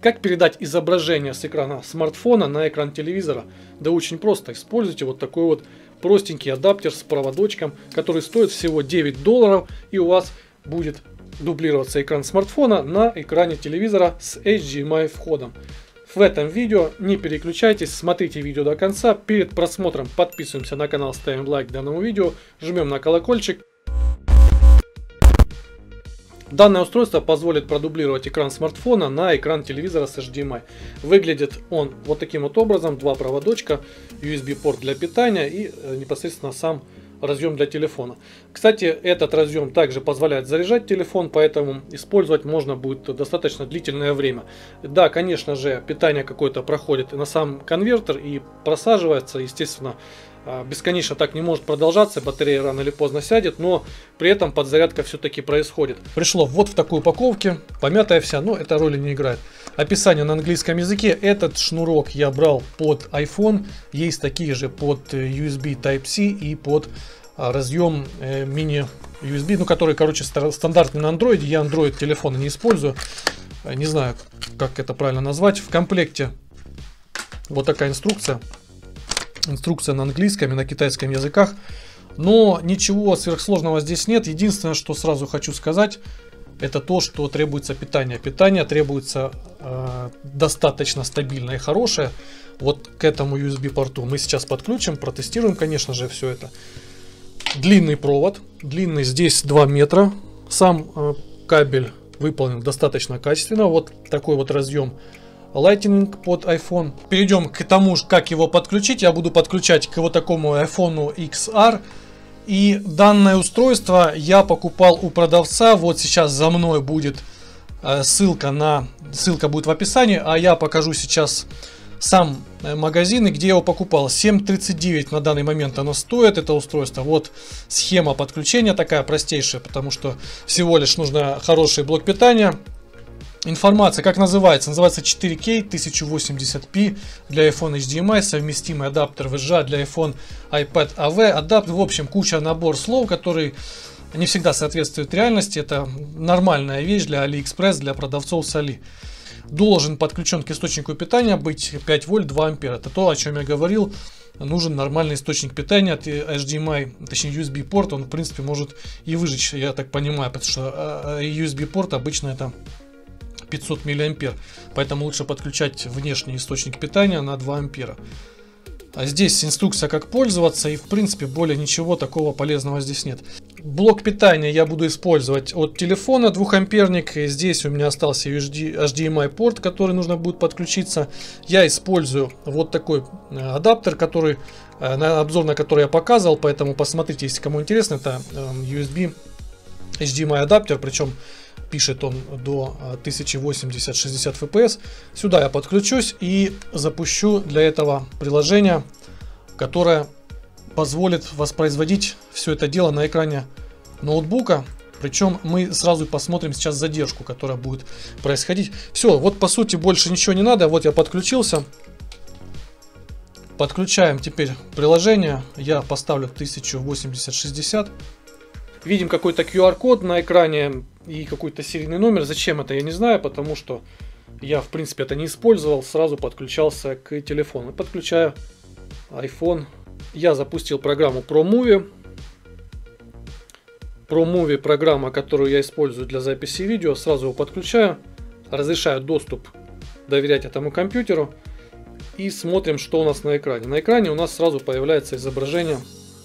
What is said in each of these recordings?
Как передать изображение с экрана смартфона на экран телевизора? Да очень просто. Используйте вот такой вот простенький адаптер с проводочком, который стоит всего $9, и у вас будет дублироваться экран смартфона на экране телевизора с HDMI входом. В этом видео не переключайтесь, смотрите видео до конца. Перед просмотром подписываемся на канал, ставим лайк данному видео, жмем на колокольчик. Данное устройство позволит продублировать экран смартфона на экран телевизора с HDMI. Выглядит он вот таким вот образом. Два проводочка, USB-порт для питания и непосредственно сам разъем для телефона. Кстати, этот разъем также позволяет заряжать телефон, поэтому использовать можно будет достаточно длительное время. Да, конечно же, питание какое-то проходит на сам конвертер и просаживается, естественно. Бесконечно так не может продолжаться, батарея рано или поздно сядет, но при этом подзарядка все-таки происходит. Пришло вот в такой упаковке, помятая вся, но это роли не играет. Описание на английском языке. Этот шнурок я брал под iPhone, есть такие же под USB Type-C и под разъем мини USB, ну который, короче, стандартный на Android. Я Android телефона не использую, не знаю, как это правильно назвать. В комплекте вот такая инструкция. Инструкция на английском и на китайском языках. Но ничего сверхсложного здесь нет. Единственное, что сразу хочу сказать, это то, что требуется питание. Питание требуется достаточно стабильное и хорошее. Вот к этому USB порту мы сейчас подключим, протестируем, конечно же, все это. Длинный провод. Длинный здесь 2 метра. Сам кабель выполнен достаточно качественно. Вот такой вот разъем Lightning под iPhone. Перейдем к тому, как его подключить. Я буду подключать к вот такому iPhone XR. И данное устройство я покупал у продавца. Вот сейчас за мной будет ссылка будет в описании. А я покажу сейчас сам магазин, где я его покупал. $7.39 на данный момент оно стоит, это устройство. Вот схема подключения такая простейшая, потому что всего лишь нужно хороший блок питания. Информация, как называется? Называется 4K 1080p для iPhone HDMI, совместимый адаптер VGA для iPhone iPad AV, адаптер, в общем, куча набор слов, который не всегда соответствует реальности. Это нормальная вещь для AliExpress, для продавцов с Али. Должен подключен к источнику питания быть 5 вольт 2 ампера. Это то, о чем я говорил. Нужен нормальный источник питания от HDMI, точнее USB порт. Он, в принципе, может и выжечь, я так понимаю, потому что USB порт обычно это 500 миллиампер, поэтому лучше подключать внешний источник питания на 2 ампера. А здесь инструкция, как пользоваться, и в принципе более ничего такого полезного здесь нет. Блок питания я буду использовать от телефона 2-амперник. Здесь у меня остался HDMI порт, который нужно будет подключиться. Я использую вот такой адаптер, который обзор на который я показывал, поэтому посмотрите, если кому интересно. Это USB HDMI адаптер, причем пишет он до 1080-60 fps. Сюда я подключусь и запущу для этого приложение, которое позволит воспроизводить все это дело на экране ноутбука. Причем мы сразу посмотрим сейчас задержку, которая будет происходить. Все, вот по сути больше ничего не надо. Вот я подключился. Подключаем теперь приложение. Я поставлю 1080-60. Видим какой-то QR-код на экране и какой-то серийный номер. Зачем это, я не знаю, потому что я, в принципе, это не использовал. Сразу подключался к телефону. Подключаю iPhone. Я запустил программу ProMovie. ProMovie — программа, которую я использую для записи видео. Сразу его подключаю. Разрешаю доступ доверять этому компьютеру. И смотрим, что у нас на экране. На экране у нас сразу появляется изображение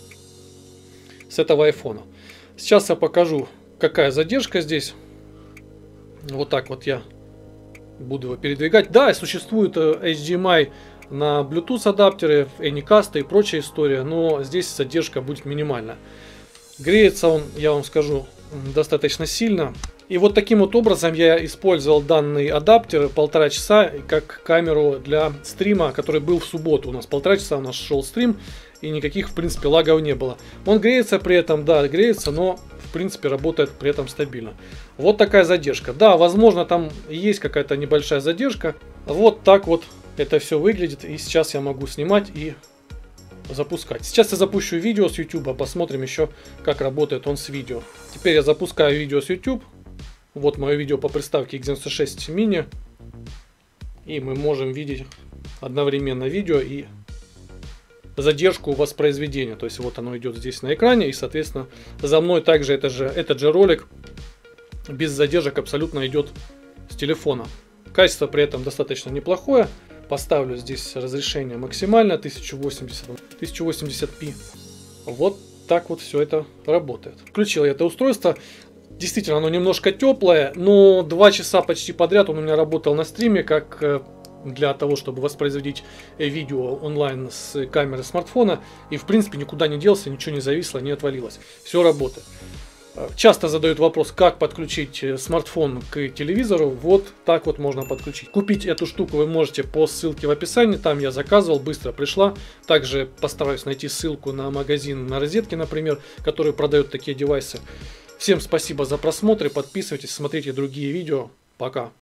с этого iPhone. Сейчас я покажу, какая задержка здесь. Вот так вот я буду его передвигать. Да, существует HDMI на Bluetooth адаптеры, Anycast и прочая история, но здесь задержка будет минимальна. Греется он, я вам скажу, достаточно сильно. И вот таким вот образом я использовал данный адаптер 1,5 часа как камеру для стрима, который был в субботу. У нас 1,5 часа у нас шел стрим, и никаких, в принципе, лагов не было. Он греется при этом, да, греется, но, в принципе, работает при этом стабильно. Вот такая задержка. Да, возможно, там есть какая-то небольшая задержка. Вот так вот это все выглядит. И сейчас я могу снимать и запускать. Сейчас я запущу видео с YouTube, посмотрим еще, как работает он с видео. Теперь я запускаю видео с YouTube. Вот мое видео по приставке X96 Mini. И мы можем видеть одновременно видео и задержку воспроизведения. То есть вот оно идет здесь на экране, и соответственно за мной также этот же ролик без задержек абсолютно идет с телефона. Качество при этом достаточно неплохое. Поставлю здесь разрешение максимально 1080p. Вот так вот все это работает. Включил я это устройство. Действительно, оно немножко теплое, но 2 часа почти подряд он у меня работал на стриме, как для того, чтобы воспроизводить видео онлайн с камеры смартфона. И в принципе никуда не делся, ничего не зависло, не отвалилось. Все работает. Часто задают вопрос, как подключить смартфон к телевизору. Вот так вот можно подключить. Купить эту штуку вы можете по ссылке в описании. Там я заказывал, быстро пришла. Также постараюсь найти ссылку на магазин на розетке, например, который продает такие девайсы. Всем спасибо за просмотр. Подписывайтесь, смотрите другие видео. Пока.